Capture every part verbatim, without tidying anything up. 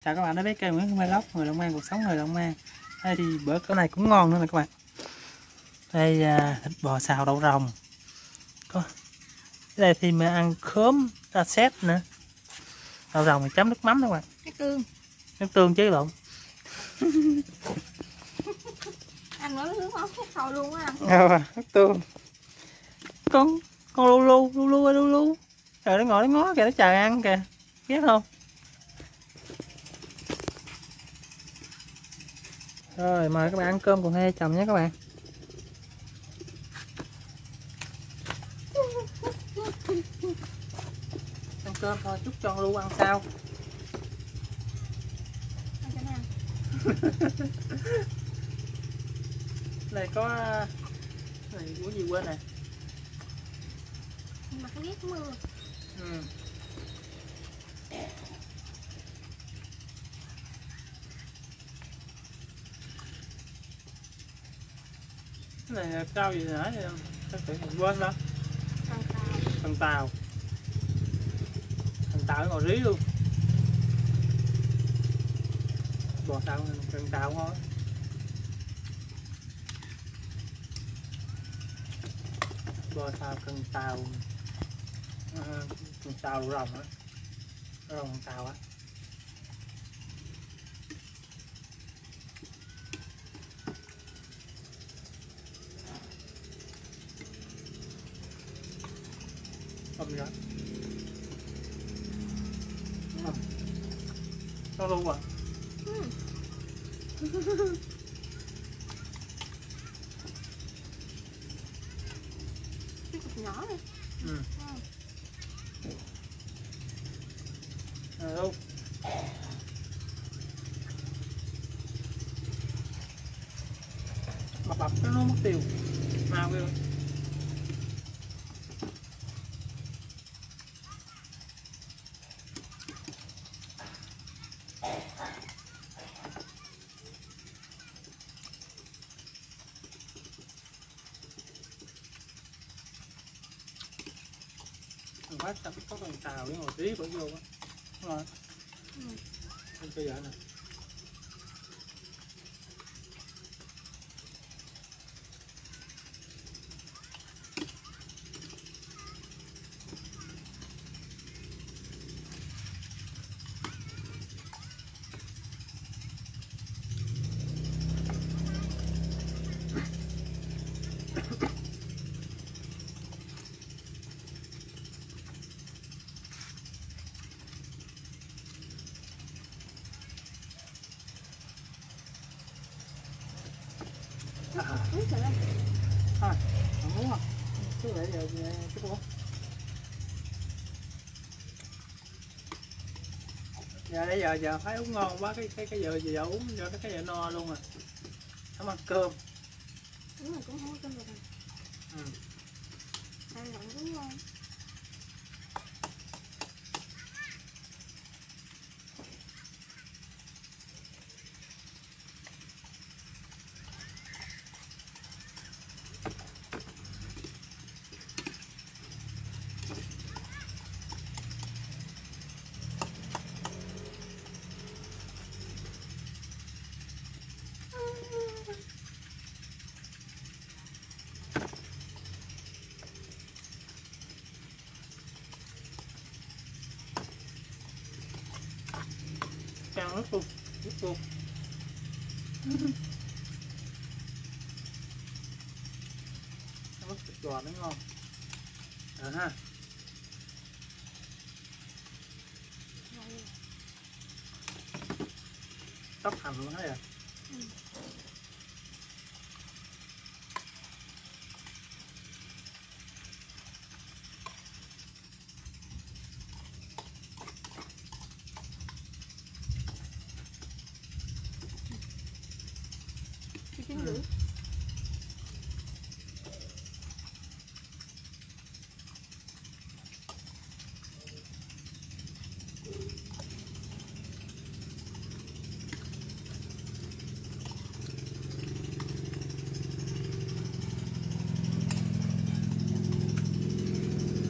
Chào các bạn đã biết kênh Nguyễn Vlog người Long An cuộc sống người Long An. Đây thì bữa cái này cũng ngon nữa nè các bạn. Đây à, thịt bò xào đậu rồng. Có đây thì mà ăn khóm ra xét nữa. Đậu rồng thì chấm nước mắm đó các bạn. Cái tương. Nước tương chứ lộn. Anh nói nước mắm khúc sôi luôn á anh. À, nước tương. Con con lu lu lu lu lu lu. Trời nó ngồi nó ngó kìa, nó chờ ăn kìa. Ghét không? Rồi mời các bạn ăn cơm cùng hai chồng nhé các bạn. Ăn cơm thôi, chút cho Lu ăn sao. Này có này của gì quên nè. Mà cái ghét mưa. Ừ. Cái này là rau gì nữa vậy? Tôi tưởng mình quên đó. Cần tàu. Cần tàu. Cần tàu ngồi rí luôn. Bò xào cần tàu thôi. Bò xào cần tàu. À, cần tàu rồng á. Rồng cần tàu á. Không đó. Không. Nó luôn à. Ừ. Cái cục nhỏ đi. Ừ. Ừ. À, luôn. Bập bập nó mất tiêu. Mau kêu. Quá ta biết có con tàu để ngồi tí bỏ vô á. Đúng rồi. Ừ. Không cho vợ nè. À, Nước rồi đây. thôi, không muốn không? Chứ để giờ chút uống. Giờ đây giờ giờ thấy uống ngon quá cái cái cái giờ giờ uống cho cái cái giờ no luôn à. Không ăn cơm. Đúng rồi, cũng không có cơm được. Ừ. Ăn lạnh cũng ngon. Chan nước luôn, nước luôn. Nước thịt bò nó ngon. À ha. Tóc hành luôn thấy à. Ừ. Cái trứng Ừ. rưỡi.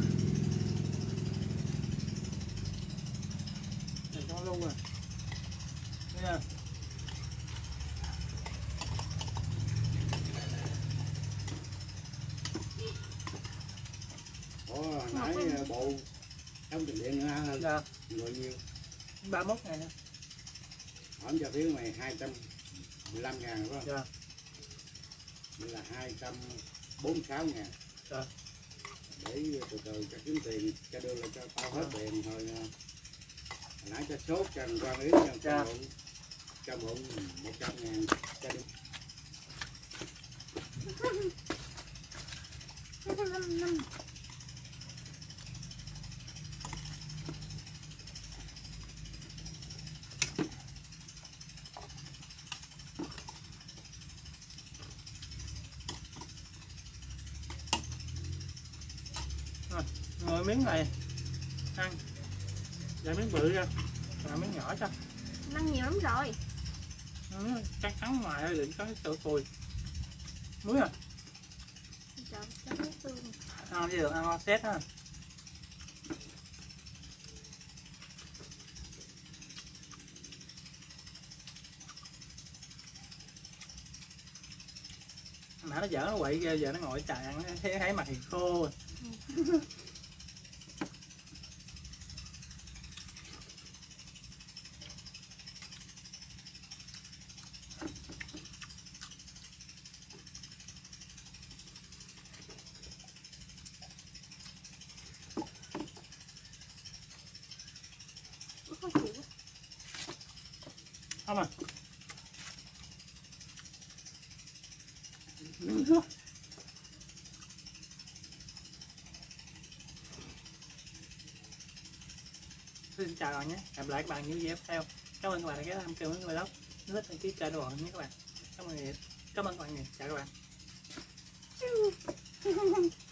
luôn à. Nha. Ủa, nãy bộ trong tiền điện nữa hơn Dạ. bao nhiêu? ba mươi mốt ngàn. Ổng cho phiếu mày hai trăm mười lăm ngàn phải không? Dạ. Mình là hai trăm bốn mươi sáu ngàn. Dạ. Để từ từ cho kiếm tiền cho đưa lại cho tao hết tiền thôi nha. Hồi nãy cho sốt cho anh quan ý cho Dạ. bụng cho bụng một trăm ngàn cho đi. năm năm Ngồi miếng này ăn, để miếng bự ra, và miếng nhỏ cho. ăn nhiều lắm rồi. Ừ, cắn cắn ngoài thôi, đừng có cái sữa cùi. Muối à? Trời, cho nước tương. Ăn gì được, ăn o xét ha. Mà nó dở nó quậy ghê, giờ nó ngồi trời ăn thấy, thấy mặt thì khô rồi. Khó chịu quá. Không à. Miếng nước. Xin chào các bạn nhé, hẹn gặp lại các bạn những video tiếp theo. Cảm ơn các bạn đã ghé thăm kênh của Vlog. Rất đăng ký kênh ủng hộ nhé các bạn. Cảm ơn, cảm ơn các bạn nhiều. Chào các bạn.